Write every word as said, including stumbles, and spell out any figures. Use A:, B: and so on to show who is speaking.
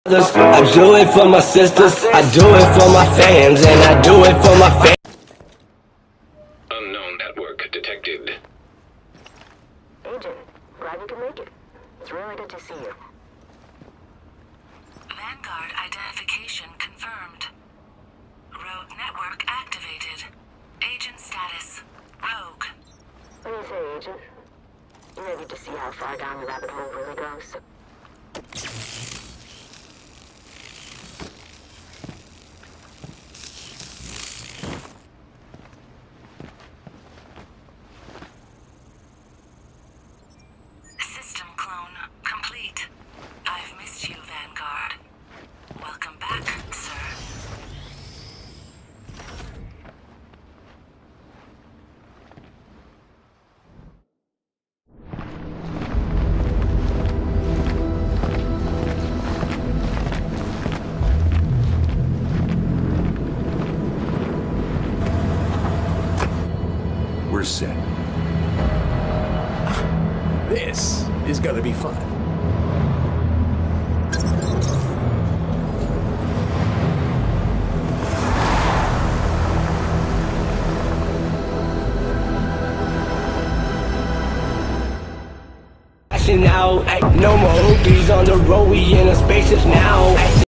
A: I do it for my sisters, I do it for my fans, and I do it for my fans.
B: Unknown network detected.
C: Agent, glad you can make it. It's really good to see you.
D: Vanguard identification confirmed. Rogue network activated. Agent status: Rogue.
C: What do you say, Agent? You ready to see how far down the rabbit hole really goes?
D: System clone complete. I've missed you, Vanguard. Welcome back, sir.
E: We're set. This is gonna be fun.
A: Out, no more hoopies on the road, we in a spaceship now.